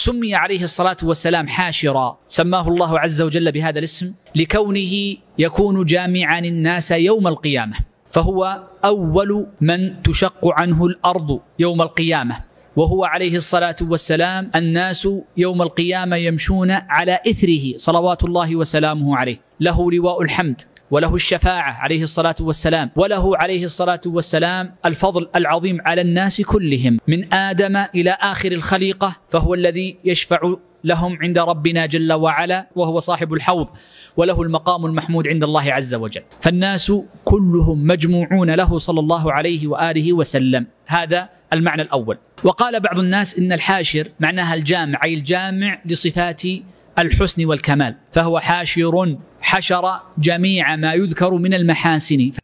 سمي عليه الصلاة والسلام حاشرا، سماه الله عز وجل بهذا الاسم لكونه يكون جامعا الناس يوم القيامة، فهو أول من تشق عنه الأرض يوم القيامة، وهو عليه الصلاة والسلام الناس يوم القيامة يمشون على إثره صلوات الله وسلامه عليه، له لواء الحمد وله الشفاعة عليه الصلاة والسلام، وله عليه الصلاة والسلام الفضل العظيم على الناس كلهم من آدم إلى آخر الخليقة، فهو الذي يشفع لهم عند ربنا جل وعلا، وهو صاحب الحوض وله المقام المحمود عند الله عز وجل، فالناس كلهم مجموعون له صلى الله عليه وآله وسلم. هذا المعنى الأول. وقال بعض الناس إن الحاشر معناها الجامع، أي الجامع لصفات الحسن والكمال، فهو حاشر حشر جميع ما يذكر من المحاسن.